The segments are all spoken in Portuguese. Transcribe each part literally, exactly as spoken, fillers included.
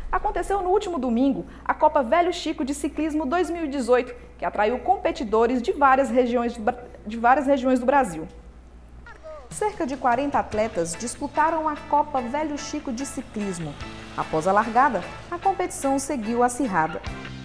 Aconteceu no último domingo a Copa Velho Chico de Ciclismo dois mil e dezoito, que atraiu competidores de várias regiões do, de várias regiões do Brasil. Cerca de quarenta atletas disputaram a Copa Velho Chico de Ciclismo. Após a largada, a competição seguiu acirrada.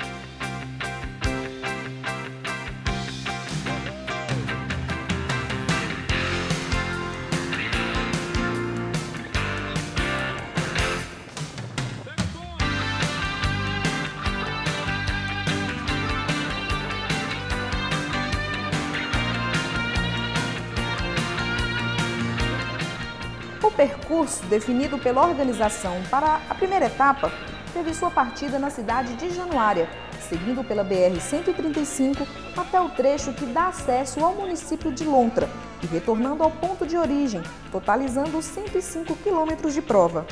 O percurso definido pela organização para a primeira etapa teve sua partida na cidade de Januária, seguindo pela B R cento e trinta e cinco até o trecho que dá acesso ao município de Lontra e retornando ao ponto de origem, totalizando cento e cinco quilômetros de prova.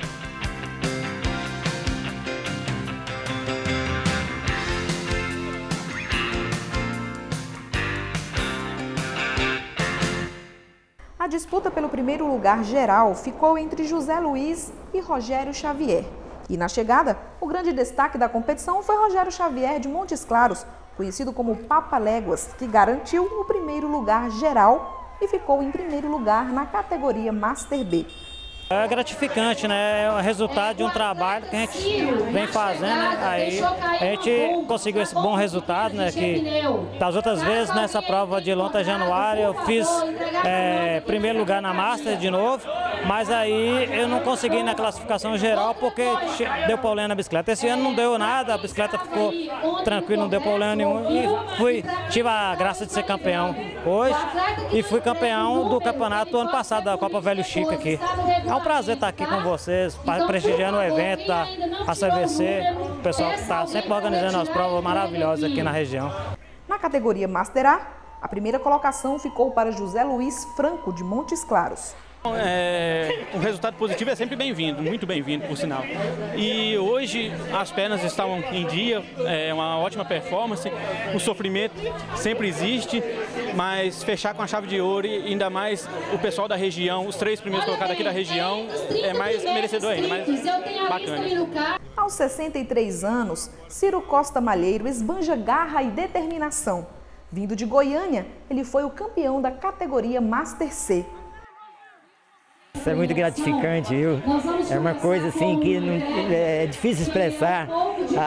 A disputa pelo primeiro lugar geral ficou entre José Luiz e Rogério Xavier. E na chegada, o grande destaque da competição foi Rogério Xavier de Montes Claros, conhecido como Papa Léguas, que garantiu o primeiro lugar geral e ficou em primeiro lugar na categoria Master B. É gratificante, né? É o resultado de um trabalho que a gente vem fazendo, né? Aí a gente conseguiu esse bom resultado, né? Que das outras vezes nessa prova de Lontra Januária eu fiz é, primeiro lugar na Master de novo, mas aí eu não consegui na classificação geral porque deu problema na bicicleta. Esse ano não deu nada, a bicicleta ficou tranquila, não deu problema nenhum e fui, tive a graça de ser campeão hoje e fui campeão do campeonato do ano passado da Copa Velho Chico aqui. É um prazer estar aqui com vocês, prestigiando o evento da A C V C, o pessoal que está sempre organizando as provas maravilhosas aqui na região. Na categoria Master A, a primeira colocação ficou para José Luiz Franco, de Montes Claros. É, um resultado positivo é sempre bem-vindo, muito bem-vindo, por sinal. E hoje as pernas estão em dia, é uma ótima performance, o sofrimento sempre existe, mas fechar com a chave de ouro e ainda mais o pessoal da região, os três primeiros colocados aqui da região, é mais merecedor ainda, mais bacana. Aos sessenta e três anos, Ciro Costa Malheiro esbanja garra e determinação. Vindo de Goiânia, ele foi o campeão da categoria Master C. Isso é muito gratificante, viu? É uma coisa assim que não, é difícil expressar a,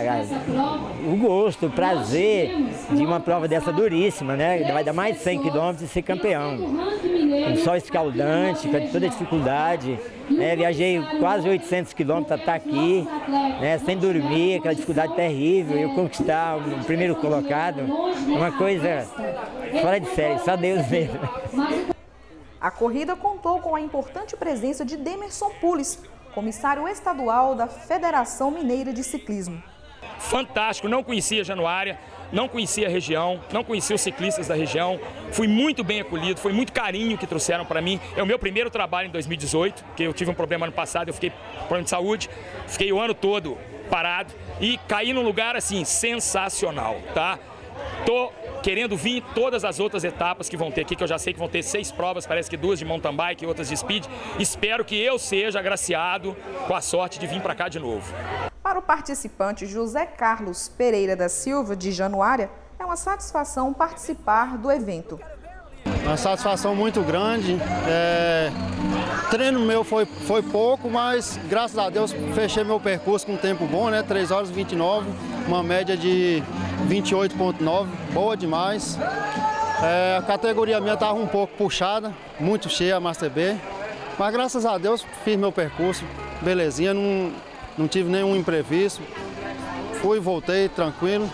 a, o gosto, o prazer de uma prova dessa duríssima, né? Vai dar mais de cem quilômetros e ser campeão. Um sol escaldante, com toda a dificuldade. Né? Viajei quase oitocentos quilômetros para estar aqui, né? Sem dormir, aquela dificuldade terrível. Eu conquistar o primeiro colocado, uma coisa fora de série, só Deus mesmo. A corrida contou com a importante presença de Demerson Pulis, comissário estadual da Federação Mineira de Ciclismo. Fantástico, não conhecia Januária, não conhecia a região, não conhecia os ciclistas da região. Fui muito bem acolhido, foi muito carinho que trouxeram para mim. É o meu primeiro trabalho em dois mil e dezoito, porque eu tive um problema ano passado, eu fiquei com problema de saúde, fiquei o ano todo parado e caí num lugar assim sensacional, tá? Tô querendo vir em todas as outras etapas que vão ter aqui, que eu já sei que vão ter seis provas, parece que duas de mountain bike e outras de speed. Espero que eu seja agraciado com a sorte de vir para cá de novo. Para o participante José Carlos Pereira da Silva, de Januária, é uma satisfação participar do evento. Uma satisfação muito grande. É... Treino meu foi, foi pouco, mas graças a Deus fechei meu percurso com um tempo bom, né? três horas e vinte e nove, uma média de vinte e oito ponto nove, boa demais. É, a categoria minha estava um pouco puxada, muito cheia a Master B, mas graças a Deus fiz meu percurso, belezinha, não, não tive nenhum imprevisto, fui e voltei tranquilo,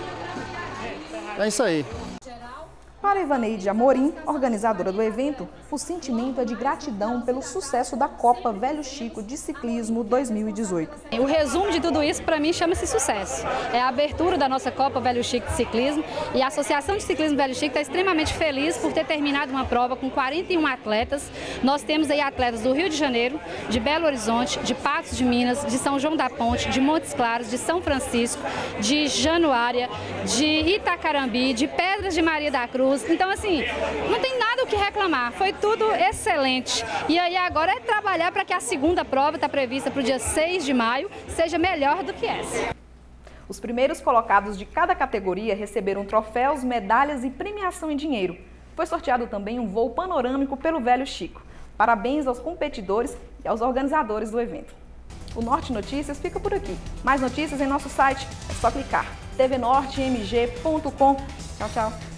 é isso aí. Para Ivaneide Amorim, organizadora do evento, o sentimento é de gratidão pelo sucesso da Copa Velho Chico de Ciclismo dois mil e dezoito. O resumo de tudo isso, para mim, chama-se sucesso. É a abertura da nossa Copa Velho Chico de Ciclismo e a Associação de Ciclismo Velho Chico está extremamente feliz por ter terminado uma prova com quarenta e um atletas. Nós temos aí atletas do Rio de Janeiro, de Belo Horizonte, de Patos de Minas, de São João da Ponte, de Montes Claros, de São Francisco, de Januária, de Itacarambi, de Pedras de Maria da Cruz. Então, assim, não tem nada o que reclamar. Foi tudo excelente. E aí agora é trabalhar para que a segunda prova, está prevista para o dia seis de maio, seja melhor do que essa. Os primeiros colocados de cada categoria receberam troféus, medalhas e premiação em dinheiro. Foi sorteado também um voo panorâmico pelo Velho Chico. Parabéns aos competidores e aos organizadores do evento. O Norte Notícias fica por aqui. Mais notícias em nosso site, é só clicar. t v norte m g ponto com. Tchau, tchau.